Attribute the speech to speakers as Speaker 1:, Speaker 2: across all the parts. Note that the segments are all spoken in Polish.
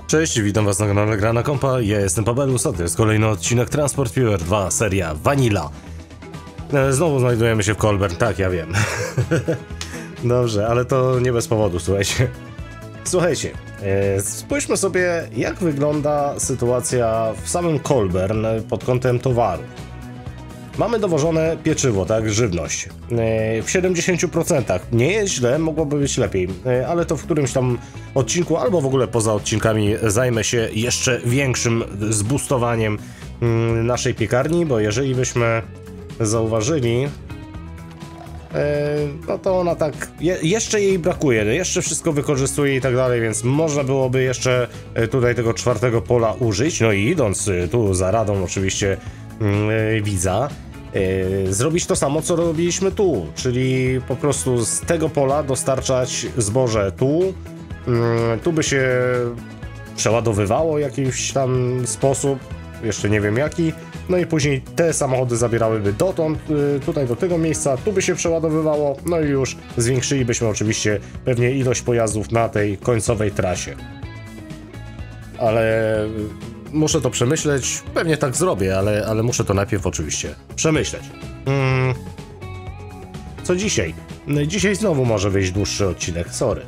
Speaker 1: Cześć, witam was na kanale Gra na Kompa, ja jestem Paweł, to jest kolejny odcinek Transport Fever 2, seria Vanilla. Znowu znajdujemy się w Colburn, tak, ja wiem. Dobrze, ale to nie bez powodu, słuchajcie. Słuchajcie, spójrzmy sobie, jak wygląda sytuacja w samym Colburn pod kątem towaru. Mamy dowożone pieczywo, tak, żywność. W 70%. Nie jest źle, mogłoby być lepiej, ale to w którymś tam odcinku, albo w ogóle poza odcinkami zajmę się jeszcze większym zboostowaniem naszej piekarni, bo jeżeli byśmy zauważyli, no to ona tak, jeszcze jej brakuje, jeszcze wszystko wykorzystuje i tak dalej, więc można byłoby jeszcze tutaj tego czwartego pola użyć, no i idąc tu za radą oczywiście widza, zrobić to samo, co robiliśmy tu, czyli po prostu z tego pola dostarczać zboże tu, tu by się przeładowywało w jakiś tam sposób, jeszcze nie wiem jaki, no i później te samochody zabierałyby dotąd, tutaj do tego miejsca, tu by się przeładowywało, no i już zwiększylibyśmy oczywiście pewnie ilość pojazdów na tej końcowej trasie. Ale muszę to przemyśleć, pewnie tak zrobię, ale muszę to najpierw oczywiście przemyśleć. Co dzisiaj? Dzisiaj znowu może wyjść dłuższy odcinek, sorry.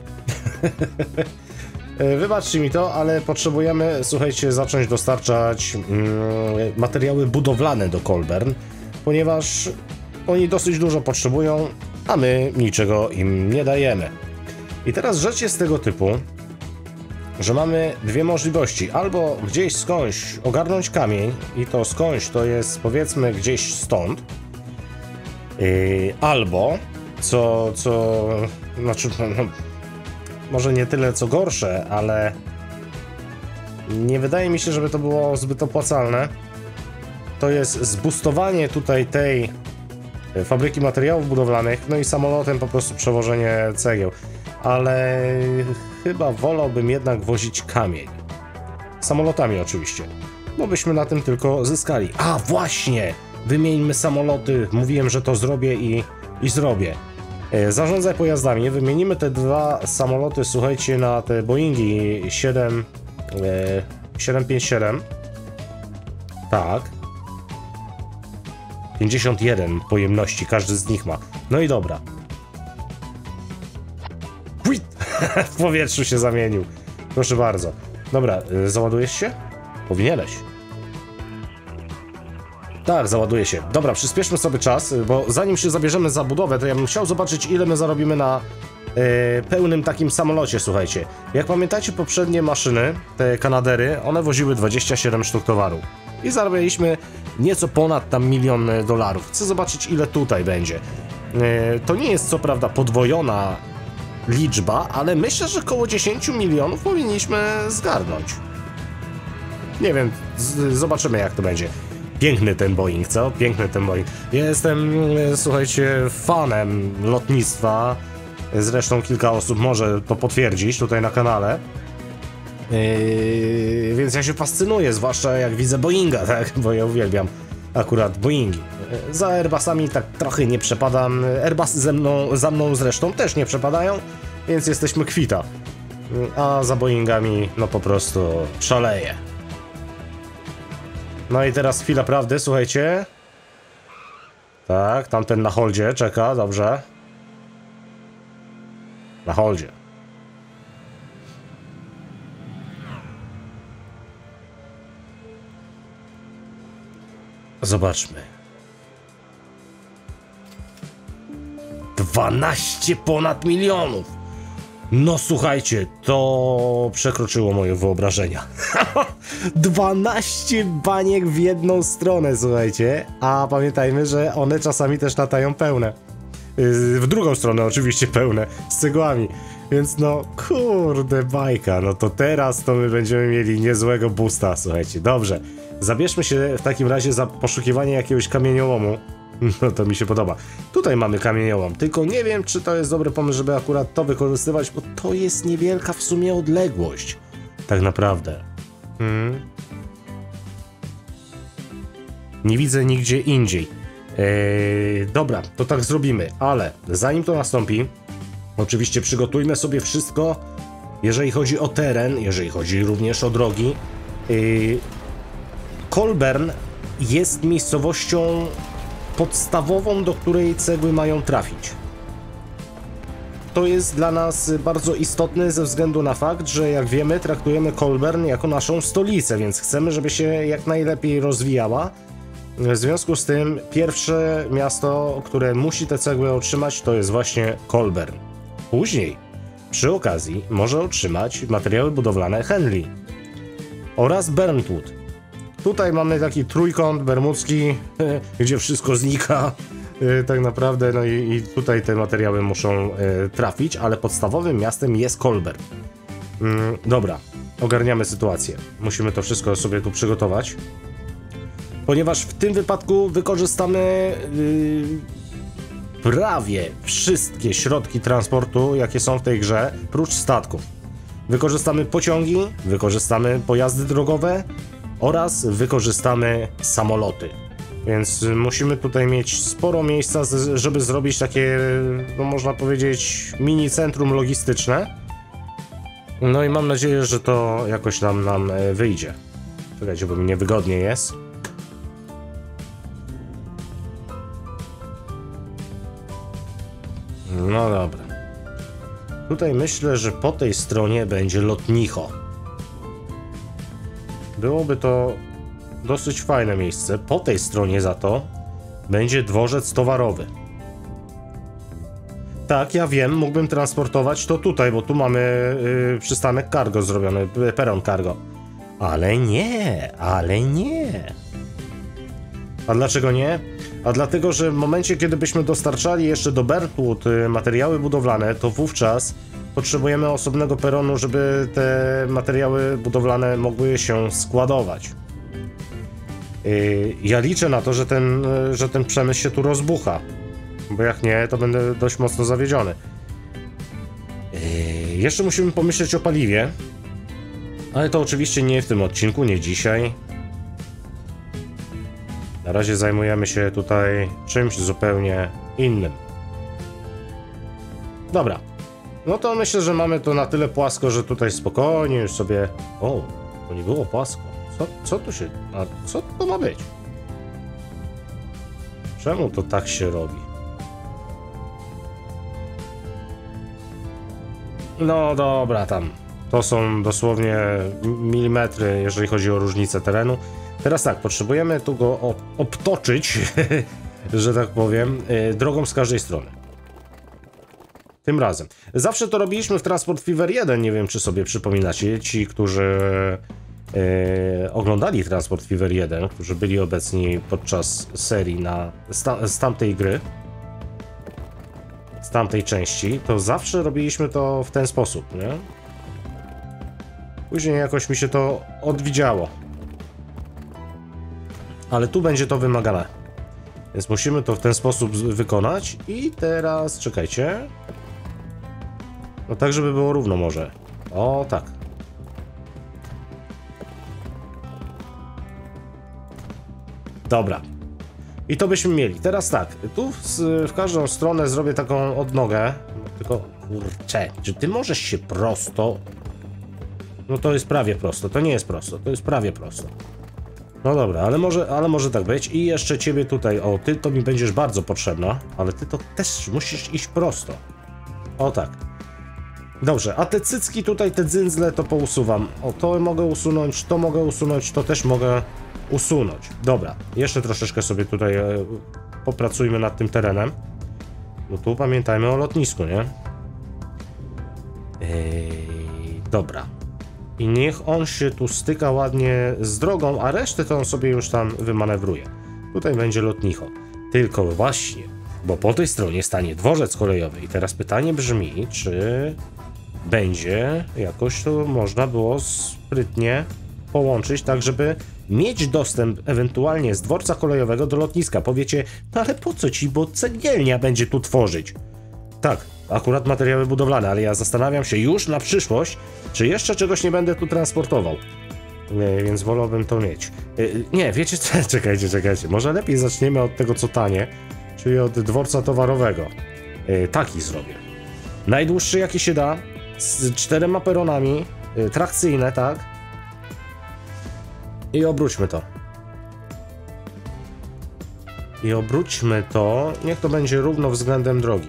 Speaker 1: Wybaczcie mi to, ale potrzebujemy, słuchajcie, zacząć dostarczać materiały budowlane do Colburn, ponieważ oni dosyć dużo potrzebują, a my niczego im nie dajemy. I teraz rzecz jest tego typu, że mamy dwie możliwości. Albo gdzieś skądś ogarnąć kamień i to skądś to jest powiedzmy gdzieś stąd, albo znaczy no, może nie tyle co gorsze, ale nie wydaje mi się, żeby to było zbyt opłacalne. To jest zboostowanie tutaj tej fabryki materiałów budowlanych, no i samolotem po prostu przewożenie cegieł. Ale chyba wolałbym jednak wozić kamień. Samolotami oczywiście, bo byśmy na tym tylko zyskali. A właśnie! Wymieńmy samoloty. Mówiłem, że to zrobię i zrobię. Zarządzaj pojazdami. Wymienimy te dwa samoloty, słuchajcie, na te Boeingi 757. Tak. 51 pojemności, każdy z nich ma. No i dobra. W powietrzu się zamienił. Proszę bardzo. Dobra, załadujesz się? Powinieneś. Tak, załaduje się. Dobra, przyspieszmy sobie czas, bo zanim się zabierzemy za budowę, to ja bym chciał zobaczyć, ile my zarobimy na pełnym takim samolocie, słuchajcie. Jak pamiętacie, poprzednie maszyny, te Kanadery, one woziły 27 sztuk towaru. I zarabialiśmy nieco ponad tam $1 000 000. Chcę zobaczyć, ile tutaj będzie. To nie jest co prawda podwojona liczba, ale myślę, że około 10 milionów powinniśmy zgarnąć. Nie wiem, zobaczymy jak to będzie. Piękny ten Boeing, co? Piękny ten Boeing. Ja jestem, słuchajcie, fanem lotnictwa. Zresztą kilka osób może to potwierdzić tutaj na kanale. Więc ja się fascynuję, zwłaszcza jak widzę Boeinga, tak? Bo ja uwielbiam akurat Boeingi. Za Airbusami tak trochę nie przepadam. Airbusy za mną zresztą też nie przepadają, więc jesteśmy kwita. A za Boeingami no po prostu szaleję. No i teraz chwila prawdy, słuchajcie. Tak, tamten na holdzie czeka, dobrze. Na holdzie. Zobaczmy. 12 ponad milionów! No słuchajcie, to przekroczyło moje wyobrażenia. 12 baniek w jedną stronę, słuchajcie. A pamiętajmy, że one czasami też latają pełne. W drugą stronę oczywiście pełne, z cegłami. Więc no, kurde bajka. No to teraz to my będziemy mieli niezłego boosta, słuchajcie. Dobrze, zabierzmy się w takim razie za poszukiwanie jakiegoś kamieniołomu. No to mi się podoba. Tutaj mamy kamieniołom, tylko nie wiem, czy to jest dobry pomysł, żeby akurat to wykorzystywać, bo to jest niewielka w sumie odległość. Tak naprawdę. Nie widzę nigdzie indziej. Dobra, to tak zrobimy, ale zanim to nastąpi, oczywiście przygotujmy sobie wszystko jeżeli chodzi o teren, jeżeli chodzi również o drogi. Colburn jest miejscowością podstawową, do której cegły mają trafić. To jest dla nas bardzo istotne ze względu na fakt, że jak wiemy, traktujemy Colburn jako naszą stolicę, więc chcemy, żeby się jak najlepiej rozwijała. W związku z tym pierwsze miasto, które musi te cegły otrzymać, to jest właśnie Colburn. Później, przy okazji, może otrzymać materiały budowlane Henley oraz Burntwood. Tutaj mamy taki trójkąt bermudzki, gdzie wszystko znika tak naprawdę, no i tutaj te materiały muszą trafić, ale podstawowym miastem jest Colburn. Dobra, ogarniamy sytuację. Musimy to wszystko sobie tu przygotować, ponieważ w tym wypadku wykorzystamy prawie wszystkie środki transportu, jakie są w tej grze, prócz statków. Wykorzystamy pociągi, wykorzystamy pojazdy drogowe oraz wykorzystamy samoloty. Więc musimy tutaj mieć sporo miejsca, żeby zrobić takie, no można powiedzieć, mini centrum logistyczne. No i mam nadzieję, że to jakoś nam wyjdzie. Czekajcie, bo mi niewygodnie jest. No dobra. Tutaj myślę, że po tej stronie będzie lotnicho. Byłoby to dosyć fajne miejsce. Po tej stronie za to będzie dworzec towarowy. Tak, ja wiem, mógłbym transportować to tutaj, bo tu mamy przystanek cargo zrobiony, peron cargo. Ale nie, ale nie. A dlaczego nie? A dlatego, że w momencie, kiedy byśmy dostarczali jeszcze do Burntwood materiały budowlane, to wówczas potrzebujemy osobnego peronu, żeby te materiały budowlane mogły się składować. Ja liczę na to, że ten przemysł się tu rozbucha, bo jak nie, to będę dość mocno zawiedziony. Jeszcze musimy pomyśleć o paliwie, ale to oczywiście nie w tym odcinku, nie dzisiaj. Na razie zajmujemy się tutaj czymś zupełnie innym. Dobra, no to myślę, że mamy to na tyle płasko, że tutaj spokojnie już sobie... O, to nie było płasko. Co tu się... A co to ma być? Czemu to tak się robi? No dobra, tam. To są dosłownie milimetry, jeżeli chodzi o różnicę terenu. Teraz tak, potrzebujemy tu go obtoczyć, że tak powiem, drogą z każdej strony. Tym razem. Zawsze to robiliśmy w Transport Fever 1, nie wiem czy sobie przypominacie, ci, którzy oglądali Transport Fever 1, którzy byli obecni podczas serii z tamtej gry, z tamtej części, to zawsze robiliśmy to w ten sposób, nie? Później jakoś mi się to odwidziało. Ale tu będzie to wymagane. Więc musimy to w ten sposób wykonać. I teraz, czekajcie. No tak, żeby było równo może. O, tak. Dobra. I to byśmy mieli. Teraz tak. Tu w każdą stronę zrobię taką odnogę. Tylko, kurczę, czy ty możesz się prosto... No to jest prawie prosto. To nie jest prosto. To jest prawie prosto. No dobra, ale może tak być. I jeszcze ciebie tutaj, o, ty to mi będziesz bardzo potrzebna, ale ty to też musisz iść prosto. O tak. Dobrze, a te cycki tutaj, te dzyndzle to pousuwam. O, to mogę usunąć, to mogę usunąć, to też mogę usunąć. Dobra, jeszcze troszeczkę sobie tutaj popracujmy nad tym terenem. No tu pamiętajmy o lotnisku, nie? Dobra. I niech on się tu styka ładnie z drogą, a resztę to on sobie już tam wymanewruje. Tutaj będzie lotnicho. Tylko właśnie, bo po tej stronie stanie dworzec kolejowy. I teraz pytanie brzmi, czy będzie jakoś to można było sprytnie połączyć, tak żeby mieć dostęp ewentualnie z dworca kolejowego do lotniska. Powiecie, no ale po co ci, bo cegielnia będzie tu tworzyć. Tak, akurat materiały budowlane, ale ja zastanawiam się już na przyszłość, czy jeszcze czegoś nie będę tu transportował. Więc wolałbym to mieć. Nie, wiecie co? Czekajcie. Może lepiej zaczniemy od tego, co tanie, czyli od dworca towarowego. Taki zrobię. Najdłuższy jaki się da, z 4 peronami, trakcyjne, tak? I obróćmy to. I obróćmy to, niech to będzie równo względem drogi.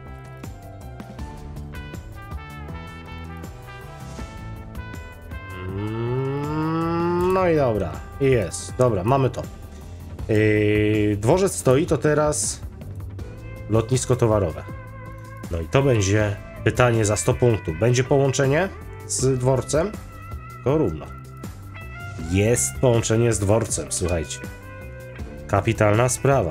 Speaker 1: No i dobra, jest, dobra, mamy to. Dworzec stoi, to teraz lotnisko towarowe. No i to będzie pytanie za 100 punktów. Będzie połączenie z dworcem? To równo. Jest połączenie z dworcem, słuchajcie. Kapitalna sprawa.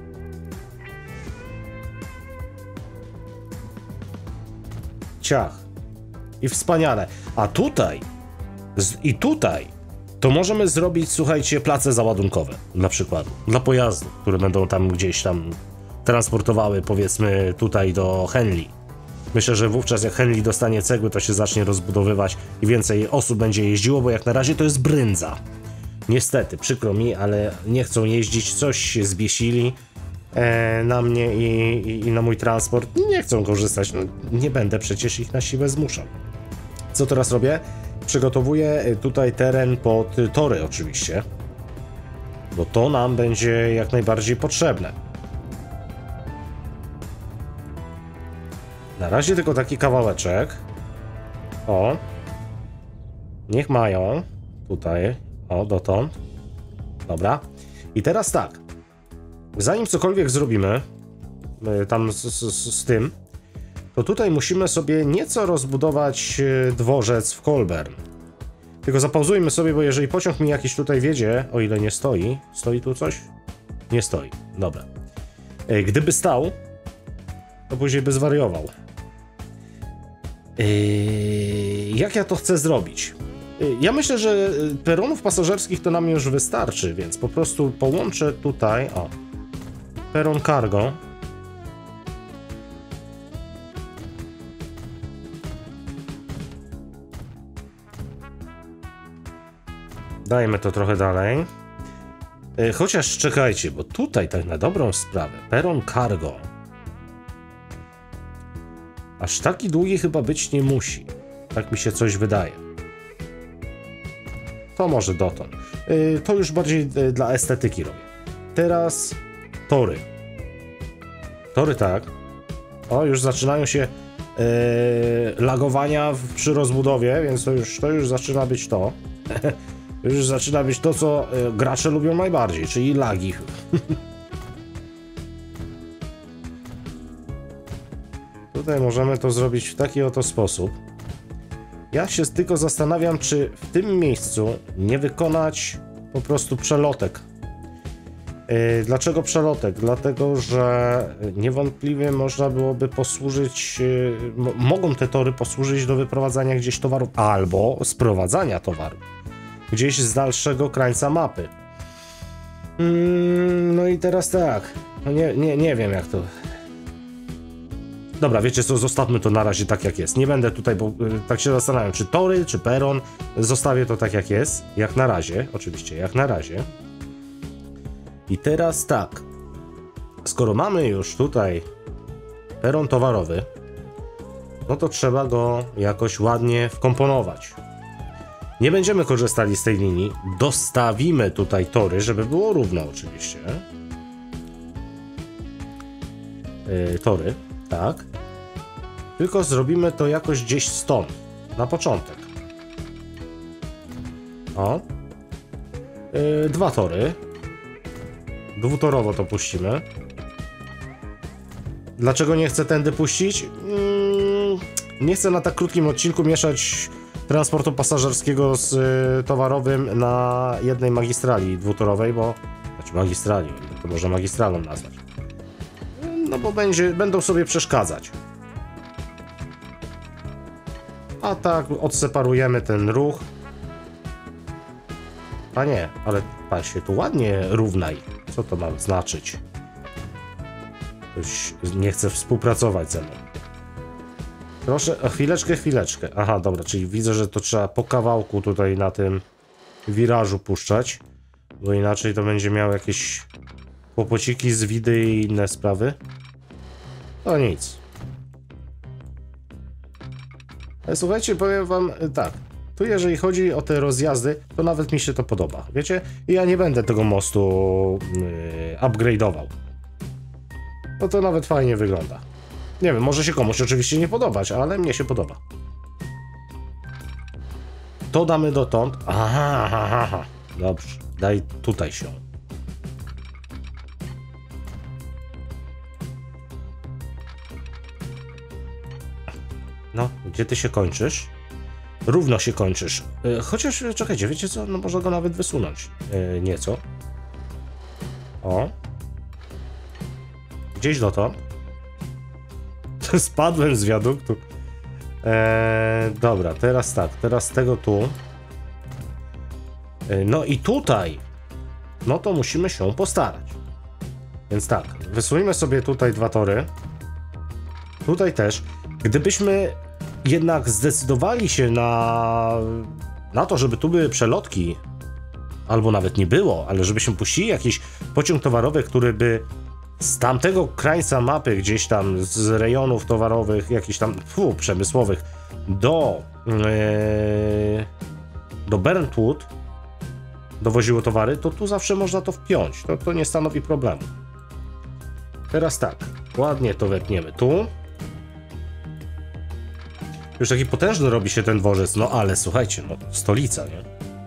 Speaker 1: Ciach. I wspaniale. A tutaj i tutaj to możemy zrobić, słuchajcie, place załadunkowe, na przykład, dla pojazdów, które będą tam gdzieś tam transportowały, powiedzmy, tutaj do Henley. Myślę, że wówczas jak Henley dostanie cegły, to się zacznie rozbudowywać i więcej osób będzie jeździło, bo jak na razie to jest brędza. Niestety, przykro mi, ale nie chcą jeździć, coś się zbiesili na mnie i na mój transport. Nie chcą korzystać, no, nie będę przecież ich na siłę zmuszał. Co teraz robię? Przygotowuję tutaj teren pod tory oczywiście, bo to nam będzie jak najbardziej potrzebne. Na razie tylko taki kawałeczek. O. Niech mają. Tutaj. O, dotąd. Dobra. I teraz tak. Zanim cokolwiek zrobimy tam z tym, to tutaj musimy sobie nieco rozbudować dworzec w Colburn. Tylko zapauzujmy sobie, bo jeżeli pociąg mi jakiś tutaj wiedzie, o ile nie stoi. Stoi tu coś? Nie stoi. Dobra. Gdyby stał, to później by zwariował. Jak ja to chcę zrobić? Ja myślę, że peronów pasażerskich to nam już wystarczy, więc po prostu połączę tutaj, o, peron cargo. Dajmy to trochę dalej. Chociaż czekajcie, bo tutaj tak na dobrą sprawę, peron cargo aż taki długi chyba być nie musi. Tak mi się coś wydaje. To może dotąd. To już bardziej dla estetyki robię. Teraz tory. Tory tak. O, już zaczynają się lagowania przy rozbudowie, więc to już zaczyna być to. Już zaczyna być to, co gracze lubią najbardziej, czyli lagi. Tutaj możemy to zrobić w taki oto sposób. Ja się tylko zastanawiam, czy w tym miejscu nie wykonać po prostu przelotek. Dlaczego przelotek? Dlatego, że niewątpliwie można byłoby posłużyć, mogą te tory posłużyć do wyprowadzania gdzieś towarów albo sprowadzania towaru gdzieś z dalszego krańca mapy. No i teraz tak, no nie wiem jak to... Dobra, wiecie co, zostawmy to na razie tak jak jest. Nie będę tutaj, bo tak się zastanawiam, czy tory, czy peron. Zostawię to tak jak jest, jak na razie, oczywiście, jak na razie. I teraz tak, skoro mamy już tutaj peron towarowy, no to trzeba go jakoś ładnie wkomponować. Nie będziemy korzystali z tej linii, dostawimy tutaj tory, żeby było równo oczywiście. Tory, tak. Tylko zrobimy to jakoś gdzieś stąd, na początek. O. 2 tory. Dwutorowo to puścimy. Dlaczego nie chcę tędy puścić? Nie chcę na tak krótkim odcinku mieszać transportu pasażerskiego z towarowym na jednej magistrali dwutorowej, bo... Znaczy magistrali, to można magistralą nazwać. No bo będą sobie przeszkadzać. A tak odseparujemy ten ruch. A nie, ale pan się tu ładnie równaj. Co to ma znaczyć? Ktoś nie chce współpracować ze mną. Proszę, chwileczkę. Aha, dobra, czyli widzę, że to trzeba po kawałku tutaj na tym wirażu puszczać, bo inaczej to będzie miał jakieś kłopociki, zwidy i inne sprawy. To nic. Ale słuchajcie, powiem wam tak. Tu jeżeli chodzi o te rozjazdy, to nawet mi się to podoba. Wiecie? I ja nie będę tego mostu upgrade'ował. No to nawet fajnie wygląda. Nie wiem, może się komuś oczywiście nie podobać, ale mnie się podoba. To damy dotąd. Aha. Dobrze, daj tutaj się. No, gdzie ty się kończysz? Równo się kończysz. Chociaż, czekajcie, wiecie co? No można go nawet wysunąć. Nieco. O. Gdzieś dotąd. Spadłem z wiaduktu. Dobra, teraz tak. Teraz tego tu. No i tutaj. No to musimy się postarać. Więc tak. Wysuńmy sobie tutaj 2 tory. Tutaj też. Gdybyśmy jednak zdecydowali się na to, żeby tu były przelotki, albo nawet nie było, ale żebyśmy puścili jakiś pociąg towarowy, który by z tamtego krańca mapy, gdzieś tam z rejonów towarowych, jakichś tam przemysłowych, do Brentwood dowoziło towary, to tu zawsze można to wpiąć. To nie stanowi problemu. Teraz tak, ładnie to wepniemy tu. Już taki potężny robi się ten dworzec, no ale słuchajcie, no stolica, nie?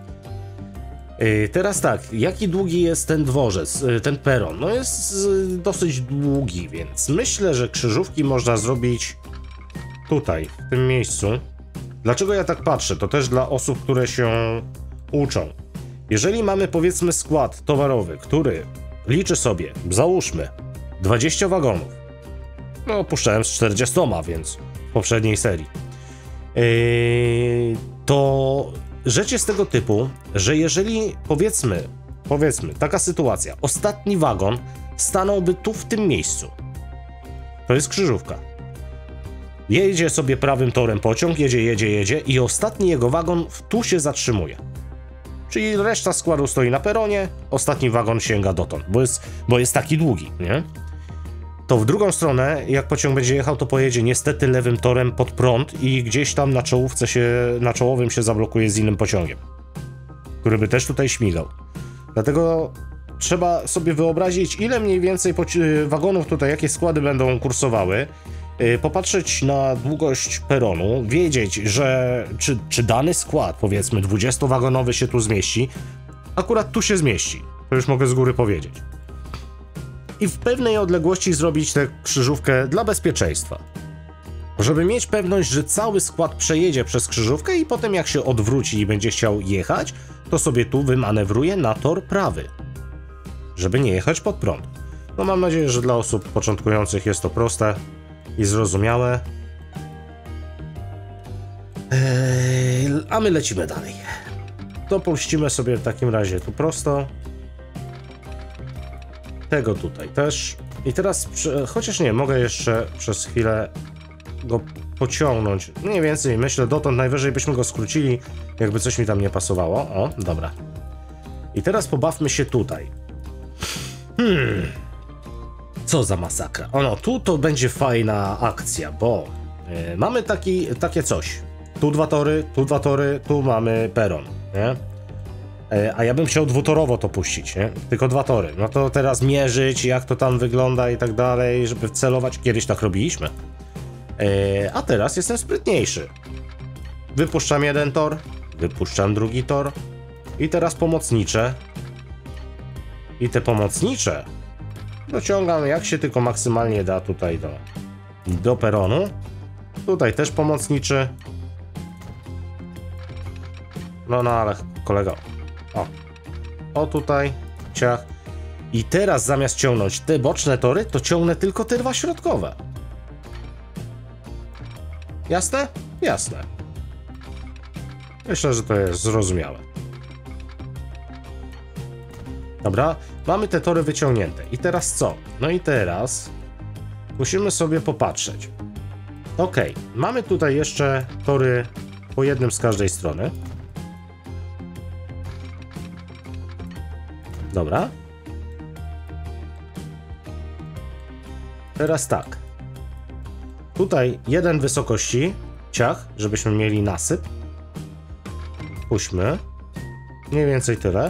Speaker 1: Teraz tak, jaki długi jest ten dworzec, ten peron? No jest dosyć długi, więc myślę, że krzyżówki można zrobić tutaj, w tym miejscu. Dlaczego ja tak patrzę? To też dla osób, które się uczą. Jeżeli mamy, powiedzmy, skład towarowy, który liczy sobie, załóżmy, 20 wagonów. No, opuszczałem z 40, więc w poprzedniej serii. To rzecz jest tego typu, że jeżeli powiedzmy, taka sytuacja, ostatni wagon stanąłby tu w tym miejscu. To jest krzyżówka. Jedzie sobie prawym torem pociąg, jedzie i ostatni jego wagon tu się zatrzymuje. Czyli reszta składu stoi na peronie, ostatni wagon sięga dotąd, bo jest taki długi, nie? To w drugą stronę, jak pociąg będzie jechał, to pojedzie niestety lewym torem pod prąd i gdzieś tam na czołowym się zablokuje z innym pociągiem, który by też tutaj śmigał. Dlatego trzeba sobie wyobrazić, ile mniej więcej wagonów tutaj, jakie składy będą kursowały, popatrzeć na długość peronu, wiedzieć, że czy dany skład, powiedzmy 20-wagonowy się tu zmieści, akurat tu się zmieści, to już mogę z góry powiedzieć. I w pewnej odległości zrobić tę krzyżówkę dla bezpieczeństwa. Żeby mieć pewność, że cały skład przejedzie przez krzyżówkę i potem jak się odwróci i będzie chciał jechać, to sobie tu wymanewruje na tor prawy. Żeby nie jechać pod prąd. No mam nadzieję, że dla osób początkujących jest to proste i zrozumiałe. A my lecimy dalej. To puścimy sobie w takim razie tu prosto. Tego tutaj też. I teraz, chociaż nie, mogę jeszcze przez chwilę go pociągnąć. Mniej więcej, myślę, dotąd najwyżej byśmy go skrócili, jakby coś mi tam nie pasowało. O, dobra. I teraz pobawmy się tutaj. Co za masakra. No, tu to będzie fajna akcja, bo mamy takie coś. Tu 2 tory, tu mamy peron, nie? A ja bym chciał dwutorowo to puścić, nie? Tylko 2 tory. No to teraz mierzyć, jak to tam wygląda i tak dalej, żeby wcelować. Kiedyś tak robiliśmy. A teraz jestem sprytniejszy. Wypuszczam 1 tor, wypuszczam drugi tor i teraz pomocnicze. I te pomocnicze dociągam jak się tylko maksymalnie da tutaj do peronu. Tutaj też pomocniczy. No ale kolego. O tutaj, ciach. I teraz zamiast ciągnąć te boczne tory, to ciągnę tylko te 2 środkowe. Jasne? Jasne. Myślę, że to jest zrozumiałe. Dobra, mamy te tory wyciągnięte. I teraz co? No i teraz musimy sobie popatrzeć. Ok, mamy tutaj jeszcze tory po jednym z każdej strony. Dobra. Teraz tak. Tutaj 1 wysokości, ciach, żebyśmy mieli nasyp. Puśćmy. Mniej więcej tyle.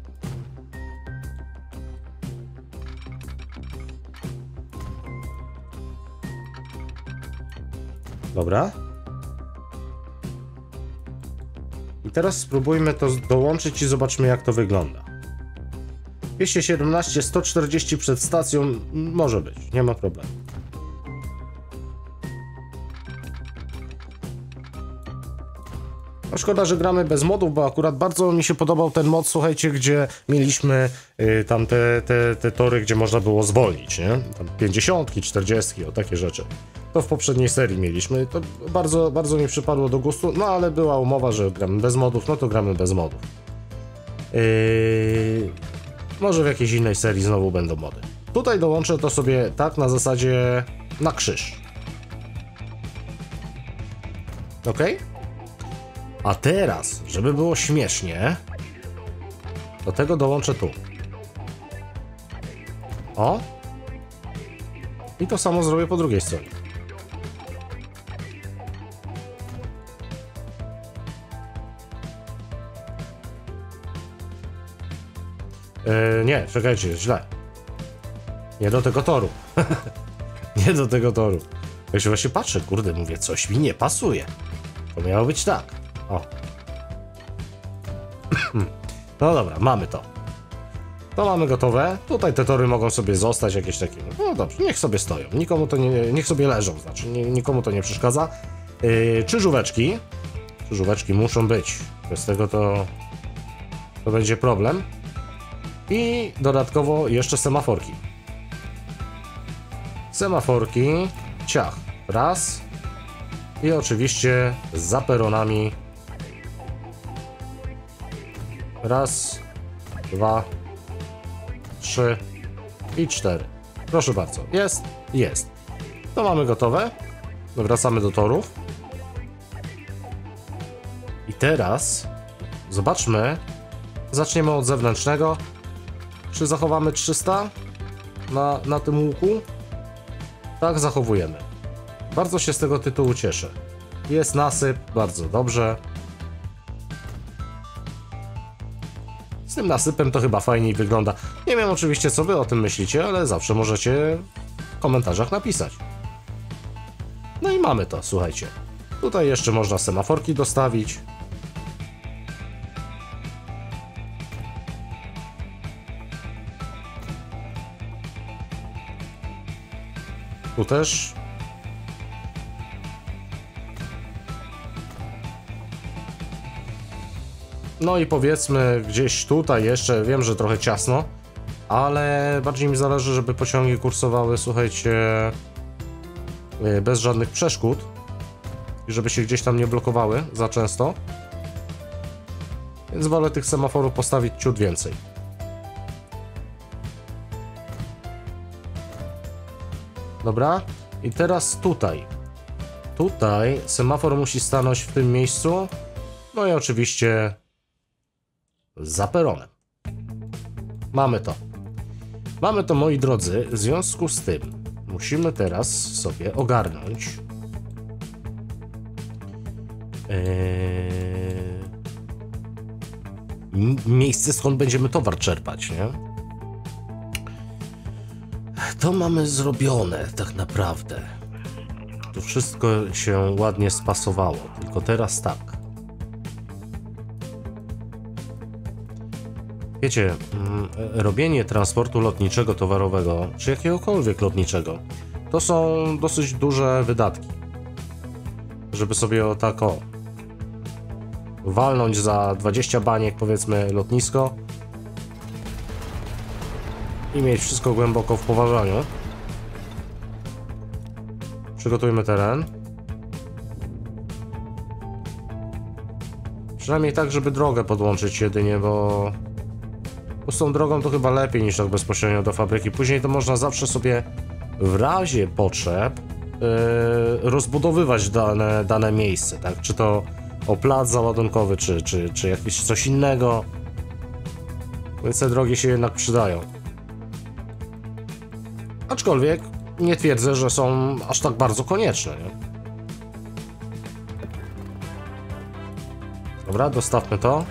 Speaker 1: Dobra. I teraz spróbujmy to dołączyć i zobaczmy, jak to wygląda. 217, 140 przed stacją może być, nie ma problemu. No szkoda, że gramy bez modów, bo akurat bardzo mi się podobał ten mod, słuchajcie, gdzie mieliśmy tam te tory, gdzie można było zwolnić, nie? Tam 50, 40, o takie rzeczy. To w poprzedniej serii mieliśmy, to bardzo mi przypadło do gustu, no ale była umowa, że gramy bez modów, no to gramy bez modów. Może w jakiejś innej serii znowu będą mody. Tutaj dołączę to sobie tak na zasadzie na krzyż. Ok? A teraz, żeby było śmiesznie, do tego dołączę tu. O! I to samo zrobię po drugiej stronie. Nie, czekajcie, źle. Nie do tego toru. Nie do tego toru. Ja się właśnie patrzę, kurde, mówię, coś mi nie pasuje. To miało być tak. O. No dobra, mamy to. To mamy gotowe. Tutaj te tory mogą sobie zostać, jakieś takie. No dobrze, niech sobie stoją. Nikomu to nie, niech sobie leżą, znaczy nikomu to nie przeszkadza. Krzyżóweczki. Krzyżóweczki muszą być. Bez tego to będzie problem. I dodatkowo jeszcze semaforki. Semaforki, ciach, raz. I oczywiście za peronami. Raz, 2, 3 i 4. Proszę bardzo, jest, jest. To mamy gotowe. Wracamy do torów. I teraz zobaczmy. Zaczniemy od zewnętrznego. Czy zachowamy 300 na tym łuku? Tak, zachowujemy. Bardzo się z tego tytułu cieszę. Jest nasyp, bardzo dobrze. Z tym nasypem to chyba fajniej wygląda. Nie wiem oczywiście, co wy o tym myślicie, ale zawsze możecie w komentarzach napisać. No i mamy to, słuchajcie. Tutaj jeszcze można semaforki dostawić. Tu też. No i powiedzmy gdzieś tutaj jeszcze, wiem, że trochę ciasno, ale bardziej mi zależy, żeby pociągi kursowały, słuchajcie, bez żadnych przeszkód i żeby się gdzieś tam nie blokowały za często. Więc wolę tych semaforów postawić ciut więcej. Dobra, i teraz tutaj. Tutaj semafor musi stanąć w tym miejscu. No i oczywiście za peronem. Mamy to. Mamy to, moi drodzy. W związku z tym musimy teraz sobie ogarnąć miejsce, skąd będziemy towar czerpać, nie? To mamy zrobione tak naprawdę. To wszystko się ładnie spasowało. Tylko teraz tak. Wiecie, robienie transportu lotniczego, towarowego, czy jakiegokolwiek lotniczego, to są dosyć duże wydatki. Żeby sobie o tak walnąć za 20 baniek, powiedzmy, lotnisko i mieć wszystko głęboko w poważaniu. Przygotujmy teren. Przynajmniej tak, żeby drogę podłączyć jedynie, bo z tą drogą to chyba lepiej niż tak bezpośrednio do fabryki. Później to można zawsze sobie w razie potrzeb rozbudowywać dane miejsce, tak? Czy to o plac załadunkowy, czy jakieś coś innego. Więc te drogi się jednak przydają. Aczkolwiek nie twierdzę, że są aż tak bardzo konieczne, nie? Dobra, dostawmy to.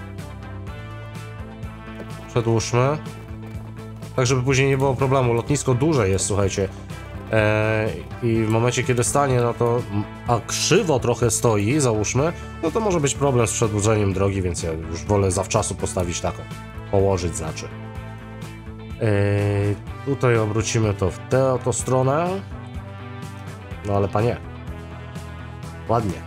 Speaker 1: Przedłużmy. Tak, żeby później nie było problemu. Lotnisko duże jest, słuchajcie. I w momencie, kiedy stanie, no to... A krzywo trochę stoi, załóżmy, no to może być problem z przedłużeniem drogi, więc ja już wolę zawczasu postawić taką. Położyć znaczy. Tutaj obrócimy to w tę oto stronę. No ale panie. Ładnie.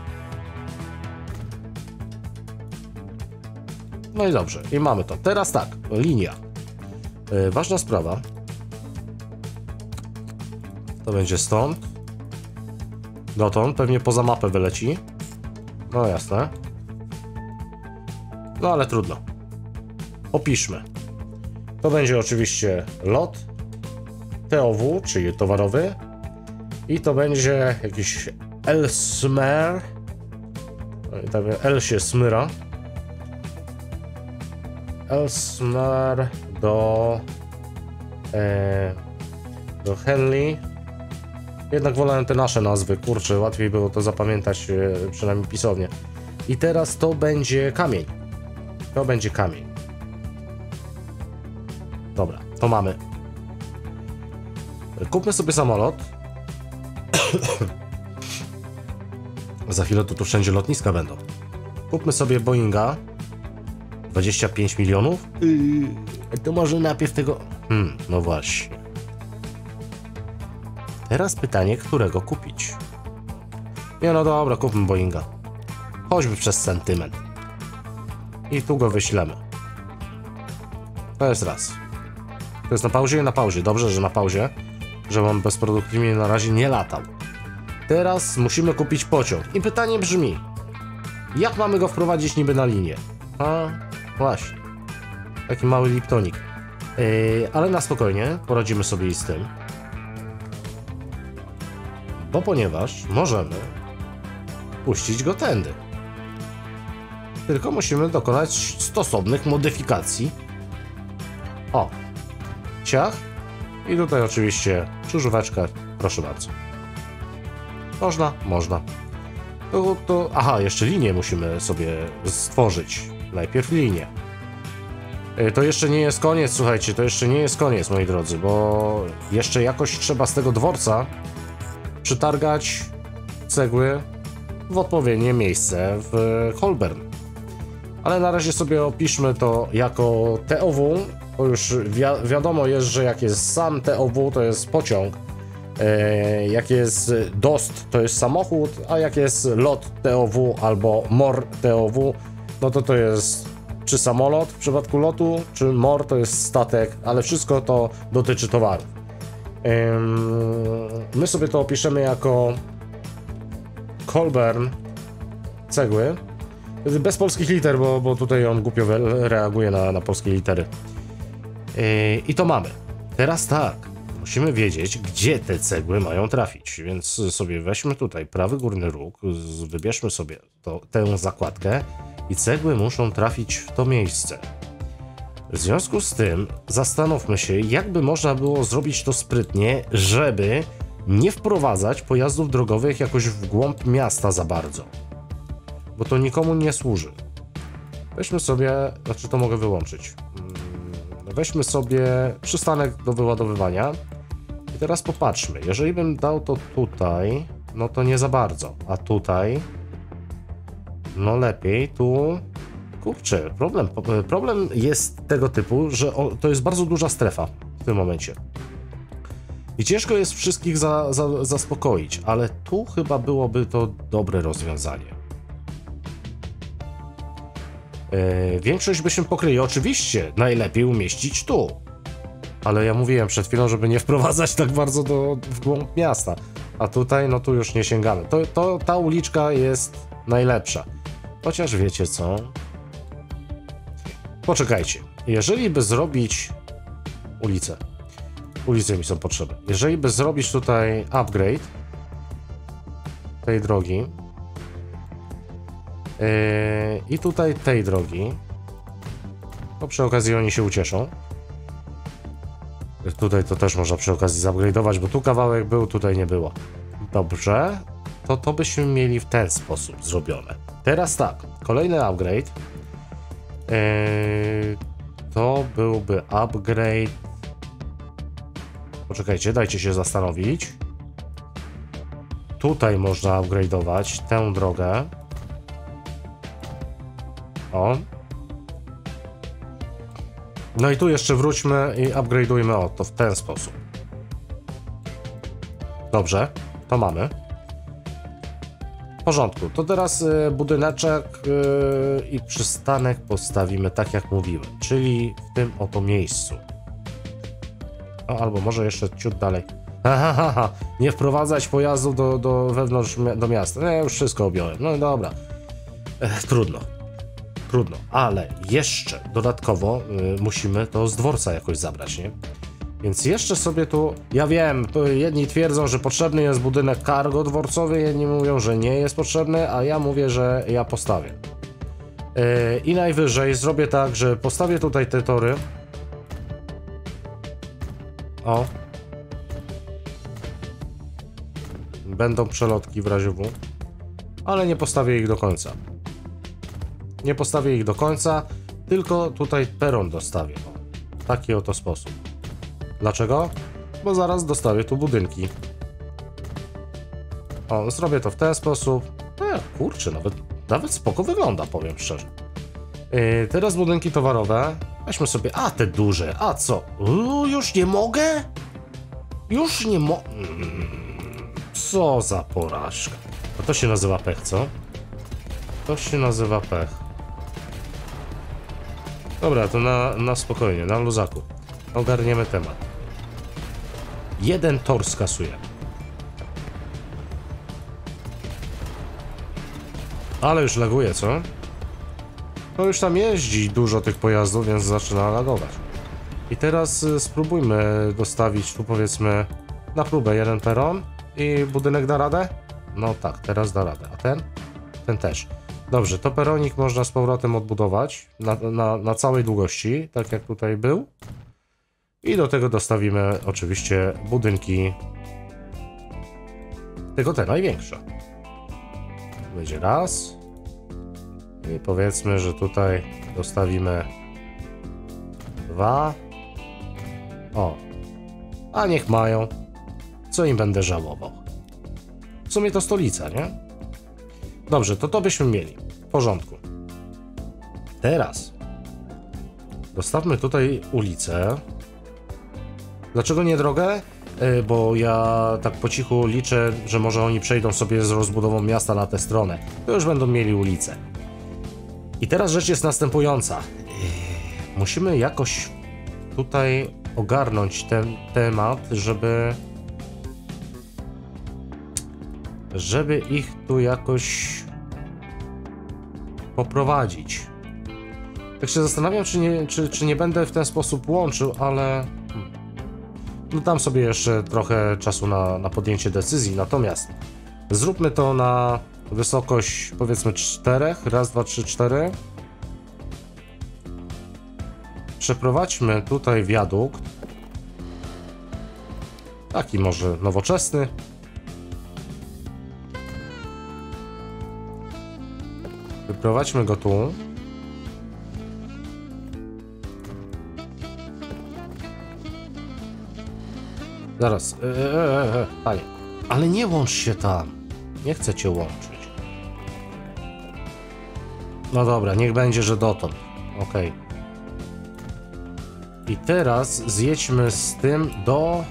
Speaker 1: No i dobrze, i mamy to. Teraz tak, linia. Ważna sprawa. To będzie stąd. Dotąd, pewnie poza mapę wyleci. No jasne. No ale trudno. Opiszmy. To będzie oczywiście lot TOW, czyli towarowy. I to będzie jakiś L-smer. Tak, L się smyra. L-smer do Henley. Jednak wolałem te nasze nazwy, kurczę, łatwiej było to zapamiętać, przynajmniej pisownie. I teraz to będzie kamień. To będzie kamień. Dobra, to mamy. Kupmy sobie samolot. Za chwilę to tu wszędzie lotniska będą. Kupmy sobie Boeinga. 25 milionów? To może najpierw tego... no właśnie. Teraz pytanie, którego kupić? Nie, no dobra, kupmy Boeinga. Choćby przez sentyment. I tu go wyślemy. To jest raz. To jest na pauzie? Na pauzie. Dobrze, że na pauzie. Że on bezproduktywnie na razie nie latał. Teraz musimy kupić pociąg. I pytanie brzmi, jak mamy go wprowadzić niby na linię? A, właśnie. Taki mały liptonik. Ale na spokojnie, poradzimy sobie i z tym. Bo ponieważ możemy puścić go tędy. Tylko musimy dokonać stosownych modyfikacji. O. Ciach. I tutaj oczywiście krzyżóweczkę. Proszę bardzo. Można? Można. Aha, jeszcze linię musimy sobie stworzyć. Najpierw linię. To jeszcze nie jest koniec, słuchajcie, to jeszcze nie jest koniec, moi drodzy, bo jeszcze jakoś trzeba z tego dworca przytargać cegły w odpowiednie miejsce w Holborn. Ale na razie sobie opiszmy to jako TOW, bo już wiadomo jest, że jak jest sam TOW, to jest pociąg, jak jest DOST, to jest samochód, a jak jest LOT TOW albo MOR TOW, no to jest czy samolot w przypadku lotu, czy MOR to jest statek, ale wszystko to dotyczy towarów. My sobie to opiszemy jako Holborn cegły, bez polskich liter, bo tutaj on głupio reaguje na polskie litery. I to mamy. Teraz tak, musimy wiedzieć, gdzie te cegły mają trafić, więc sobie weźmy tutaj prawy górny róg, wybierzmy sobie tę zakładkę i cegły muszą trafić w to miejsce. W związku z tym zastanówmy się, jakby można było zrobić to sprytnie, żeby nie wprowadzać pojazdów drogowych jakoś w głąb miasta za bardzo. Bo to nikomu nie służy. Weźmy sobie, znaczy to mogę wyłączyć. Weźmy sobie przystanek do wyładowywania. I teraz popatrzmy, jeżeli bym dał to tutaj, no to nie za bardzo. A tutaj, no lepiej, tu... Kurczę, problem jest tego typu, że to jest bardzo duża strefa w tym momencie. I ciężko jest wszystkich zaspokoić, ale tu chyba byłoby to dobre rozwiązanie. Większość byśmy pokryli. Oczywiście najlepiej umieścić tu. Ale ja mówiłem przed chwilą, żeby nie wprowadzać tak bardzo w głąb miasta. A tutaj, no tu już nie sięgamy. Ta uliczka jest najlepsza. Chociaż wiecie co? Poczekajcie. Jeżeli by zrobić ulice mi są potrzebne. Jeżeli by zrobić tutaj upgrade tej drogi i tutaj tej drogi, to przy okazji oni się ucieszą. Tutaj to też można przy okazji zupgrade'ować, bo tu kawałek był, tutaj nie było. Dobrze, to byśmy mieli w ten sposób zrobione. Teraz tak, kolejny upgrade. To byłby upgrade. Poczekajcie, dajcie się zastanowić. Tutaj można upgrade'ować tę drogę. O. No i tu jeszcze wróćmy i upgrade'ujmy to w ten sposób. Dobrze, to mamy. W porządku, to teraz budyneczek i przystanek postawimy tak jak mówiłem, czyli w tym oto miejscu. O, albo może jeszcze ciut dalej. Nie wprowadzać pojazdu do wewnątrz do miasta. No, ja już wszystko objąłem. No dobra. Trudno, ale jeszcze dodatkowo musimy to z dworca jakoś zabrać, nie? Więc jeszcze sobie tu, ja wiem, jedni twierdzą, że potrzebny jest budynek cargo dworcowy, jedni mówią, że nie jest potrzebny, a ja mówię, że ja postawię. I najwyżej zrobię tak, że postawię tutaj te tory. O. Będą przelotki w razie W, ale nie postawię ich do końca. Nie postawię ich do końca, tylko tutaj peron dostawię. W taki oto sposób. Dlaczego? Bo zaraz dostawię tu budynki. O, zrobię to w ten sposób. Kurczę, nawet spoko wygląda, powiem szczerze. Teraz budynki towarowe. Weźmy sobie, te duże, a co? Już nie mogę? Już nie mogę? Co za porażka. A to się nazywa pech, co? To się nazywa pech. Dobra, to na spokojnie, na luzaku. Ogarniemy temat. Jeden tor skasuje. Ale już laguje, co? To już tam jeździ dużo tych pojazdów, więc zaczyna lagować. I teraz spróbujmy dostawić tu, powiedzmy, na próbę jeden peron i budynek da radę? No tak, teraz da radę. A ten? Ten też. Dobrze, to peronik można z powrotem odbudować na całej długości, tak jak tutaj był. I do tego dostawimy oczywiście budynki, tylko te największe. Będzie raz. I powiedzmy, że tutaj dostawimy 2. O, a niech mają. Co im będę żałował? W sumie to stolica, nie? Dobrze, to byśmy mieli. W porządku. Teraz dostawmy tutaj ulicę. Dlaczego nie drogę? Bo ja tak po cichu liczę, że może oni przejdą sobie z rozbudową miasta na tę stronę. To już będą mieli ulicę. I teraz rzecz jest następująca. Musimy jakoś tutaj ogarnąć ten temat, żeby ich tu jakoś poprowadzić. Tak się zastanawiam, czy nie będę w ten sposób łączył, ale no dam sobie jeszcze trochę czasu na podjęcie decyzji. Natomiast zróbmy to na wysokość, powiedzmy, 4. Raz, 2, 3, 4. Przeprowadźmy tutaj wiadukt. Taki może nowoczesny. Wyprowadźmy go tu. Zaraz. Panie. Ale nie łącz się tam. Nie chcę cię łączyć. No dobra, niech będzie, że dotąd. Okej. I teraz zjedźmy z tym do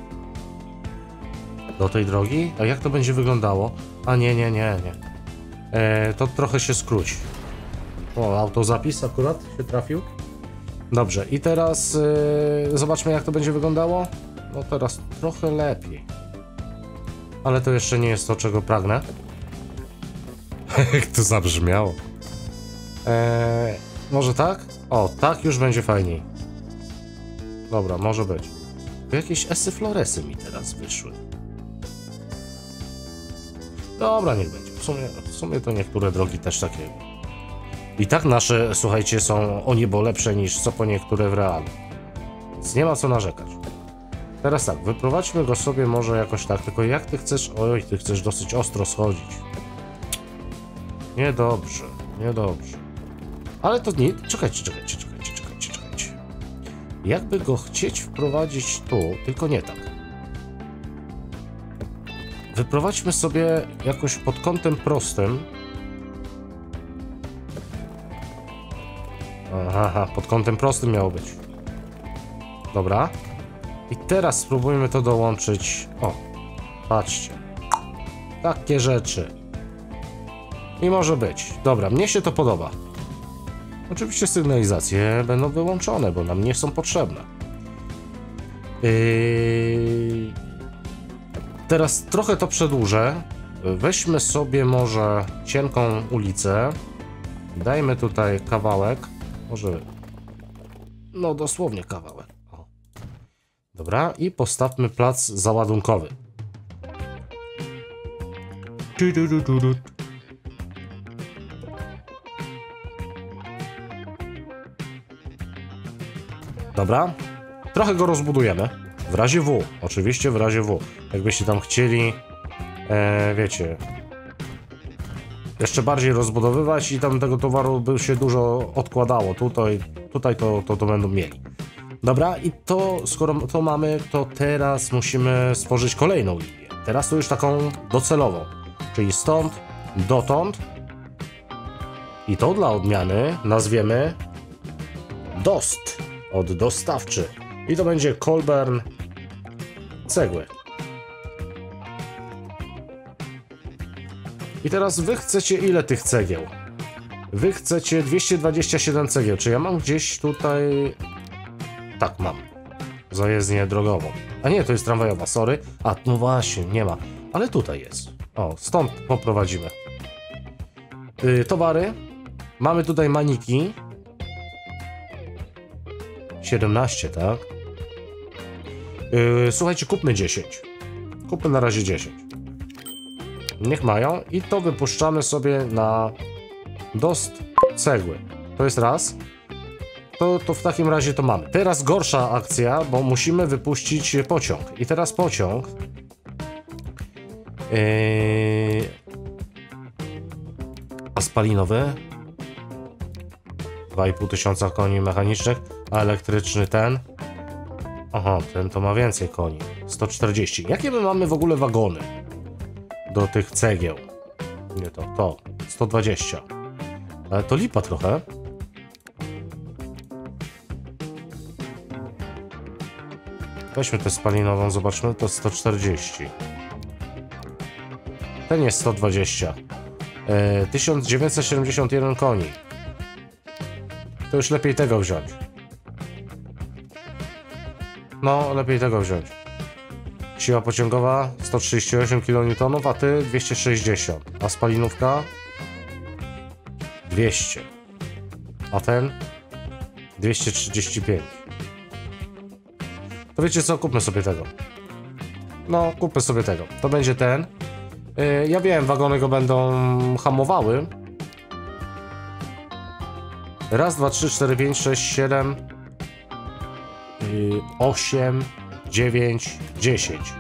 Speaker 1: tej drogi. A jak to będzie wyglądało? A nie. To trochę się skróci. O, autozapis akurat się trafił. Dobrze, i teraz zobaczmy, jak to będzie wyglądało. No teraz trochę lepiej. Ale to jeszcze nie jest to, czego pragnę. Jak to zabrzmiało. Może tak? O, tak już będzie fajniej. Dobra, może być. Jakieś esy floresy mi teraz wyszły. Dobra, niech będzie. W sumie to niektóre drogi też takie. I tak nasze, słuchajcie, są o niebo lepsze niż co po niektóre w realu. Więc nie ma co narzekać. Teraz tak, wyprowadźmy go sobie może jakoś tak, tylko jak ty chcesz... Oj, ty chcesz dosyć ostro schodzić. Niedobrze, niedobrze. Ale to nie... Czekajcie. Jakby go chcieć wprowadzić tu, tylko nie tak. Wyprowadźmy sobie jakoś pod kątem prostym. Aha, pod kątem prostym miało być. Dobra. I teraz spróbujmy to dołączyć. O, patrzcie. Takie rzeczy. I może być. Dobra, mnie się to podoba. Oczywiście sygnalizacje będą wyłączone, bo nam nie są potrzebne. Teraz trochę to przedłużę. Weźmy sobie może cienką ulicę. Dajmy tutaj kawałek. Może... No dosłownie kawałek. O. Dobra, i postawmy plac załadunkowy. Dobra, trochę go rozbudujemy. W razie W, oczywiście w razie W. Jakbyście tam chcieli, wiecie, jeszcze bardziej rozbudowywać i tam tego towaru by się dużo odkładało. Tutaj to będą mieli. Dobra, i to, skoro to mamy, to teraz musimy stworzyć kolejną linię. Teraz to już taką docelową, czyli stąd dotąd. I to dla odmiany nazwiemy DOST, od dostawczy. I to będzie Colburn cegły. I teraz wy chcecie ile tych cegieł? Wy chcecie 227 cegieł. Czy ja mam gdzieś tutaj... Tak, mam. Zajezdnię drogową. A nie, to jest tramwajowa, sorry. A, no właśnie, nie ma. Ale tutaj jest. O, stąd poprowadzimy. Towary. Mamy tutaj maniki. 17, tak? Słuchajcie, kupmy 10. Kupmy na razie 10. Niech mają. I to wypuszczamy sobie na dost cegły. To jest raz. To w takim razie to mamy. Teraz gorsza akcja, bo musimy wypuścić pociąg. I teraz pociąg... A spalinowy? 2500 koni mechanicznych, a elektryczny ten? Aha, ten to ma więcej koni. 140. Jakie my mamy w ogóle wagony do tych cegieł? Nie to. 120. Ale to lipa trochę. Weźmy tę spalinową, zobaczmy, to 140. Ten jest 120. 1971 koni. To już lepiej tego wziąć. No, lepiej tego wziąć. Siła pociągowa 138 kN, a ty 260. A spalinówka 200. A ten 235. To wiecie co, kupmy sobie tego. No, kupmy sobie tego. To będzie ten. Ja wiem, wagony go będą hamowały. Raz, 2, 3, 4, 5, 6, 7, 8, 9, 10.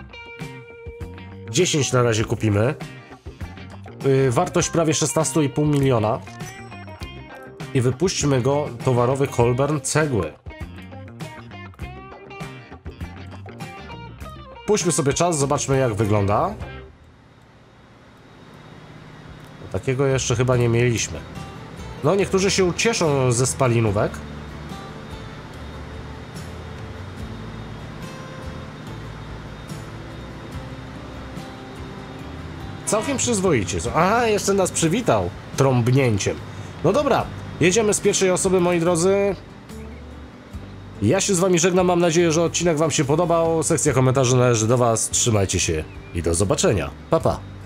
Speaker 1: 10 na razie kupimy. Wartość prawie 16,5 miliona. I wypuśćmy go, towarowy Colburn cegły. Puśćmy sobie czas, zobaczmy jak wygląda. Takiego jeszcze chyba nie mieliśmy. No, niektórzy się cieszą ze spalinówek. Całkiem przyzwoicie. Aha, jeszcze nas przywitał trąbnięciem. No dobra, jedziemy z pierwszej osoby, moi drodzy. Ja się z wami żegnam, mam nadzieję, że odcinek wam się podobał. Sekcja komentarzy należy do was. Trzymajcie się i do zobaczenia. Pa, pa.